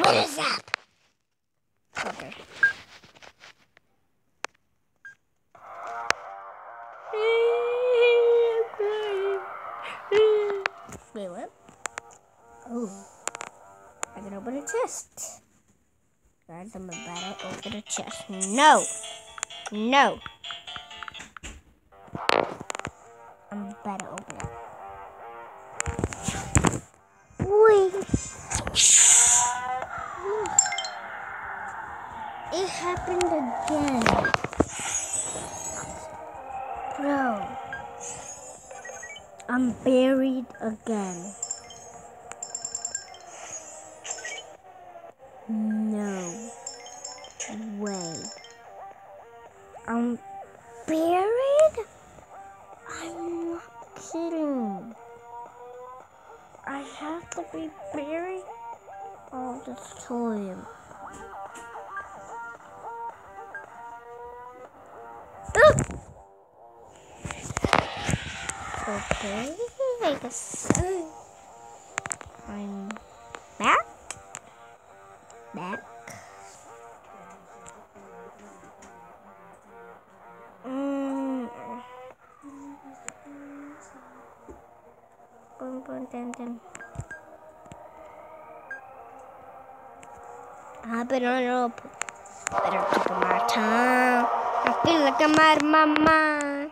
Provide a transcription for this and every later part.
What is that? Okay. Wait, what? Oh, I can open a chest. Guys, I'm about to open a chest. No! No! I'm about to open it. Wait! It happened again. Bro. I'm buried again. No way. I'm buried? I'm not kidding. I have to be buried all the time. Okay, I guess I'm back. I've been on a rope. Better take my time. I feel like I'm out of my mind.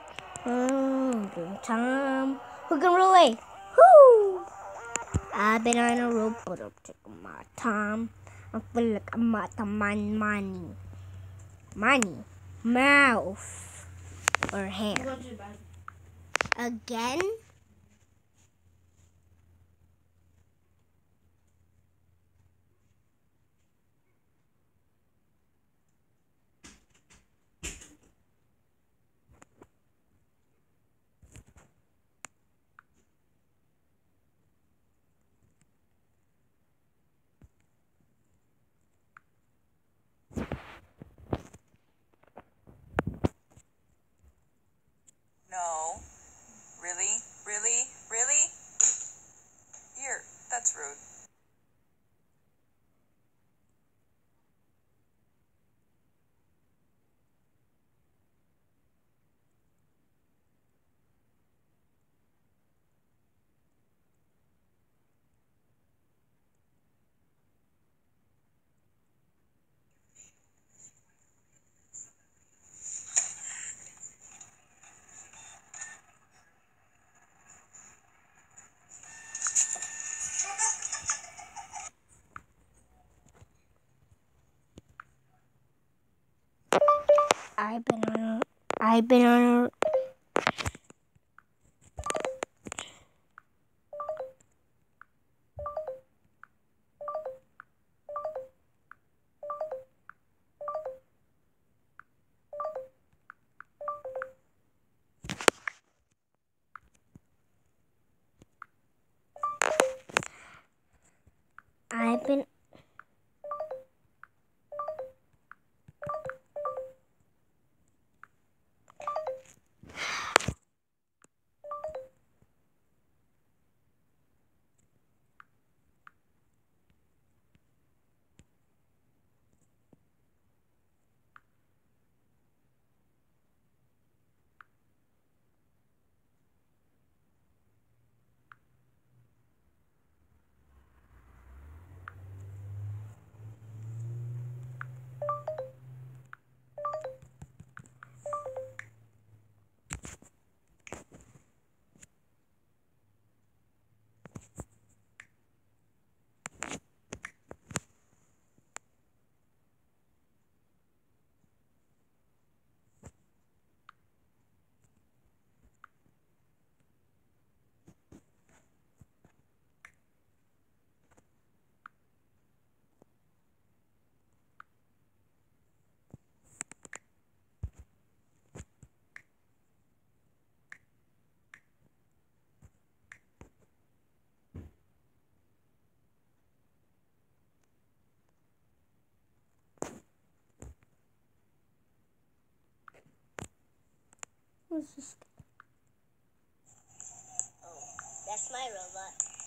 Time. Who can relate? Whoo! I've been on a rope, but I'm taking my time. I feel like I'm out of my money. Mouth. Or hair. Again? No. Really? Really? Really? Here, that's rude. I've been on a I've been What's this? Oh, that's my robot.